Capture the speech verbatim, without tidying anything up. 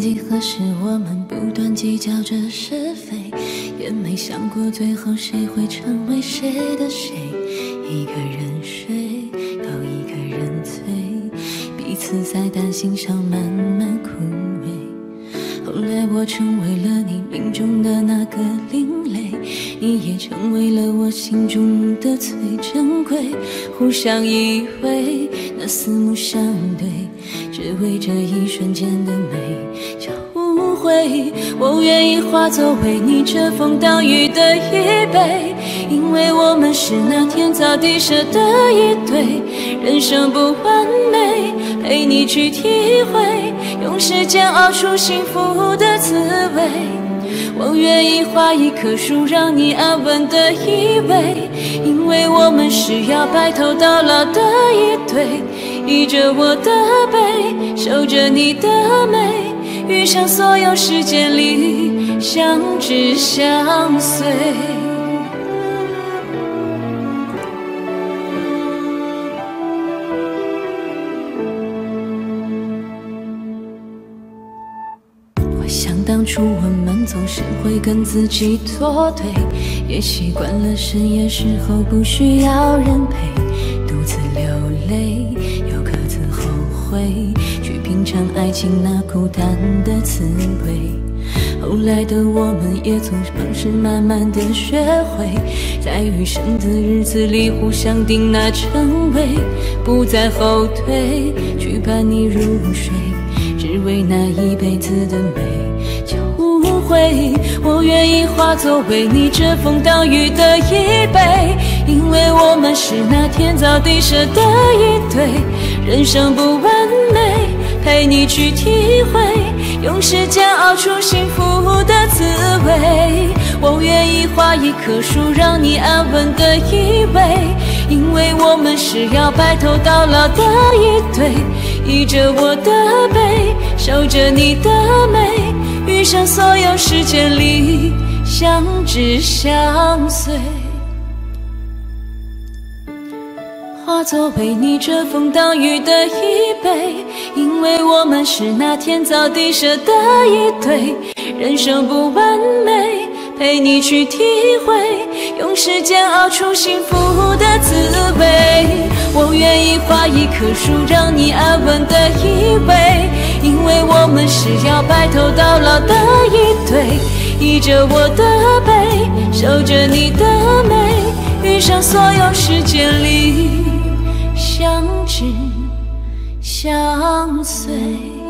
几何时，我们不断计较着是非，也没想过最后谁会成为谁的谁。一个人睡，又一个人醉，彼此在担心上慢慢枯萎。后来我成为了你命中的那个另类，你也成为了我心中的最珍贵。互相依偎，那四目相对，只为这一瞬间的美叫误会。我愿意化作为你遮风挡雨的依偎，因为我们是那天造地设的一对。人生不完美，陪你去体会，用时间熬出幸福的滋味。我愿意画一棵树，让你安稳的依偎，因为我们是要白头到老的一对。依着我的背，守着你的美，余生所有时间里相知相随。想当初我们总是会跟自己作对，也习惯了深夜时候不需要人陪，独自流泪，又各自后悔，去品尝爱情那孤单的滋味。后来的我们也从方式慢慢的学会，在余生的日子里互相定那称谓，不再后退，去伴你入睡，只为那一辈子的美叫误会。我愿意化作为你遮风挡雨的依偎，因为我们是那天造地设的一对。人生不完美，陪你去体会，用时间熬出幸福的滋味。我愿意画一棵树，让你安稳的依偎，因为我们是要白头到老的一对。依着我的背，守着你的美，余生所有时间里相知相随。化作为你遮风挡雨的依偎，因为我们是那天造地设的一对。人生不完美，陪你去体会，用时间熬出幸福的滋味。我愿意画一棵树，让你安稳的依偎，因为我们是要白头到老的一对。依着我的背，守着你的美，余生所有时间里相知相随。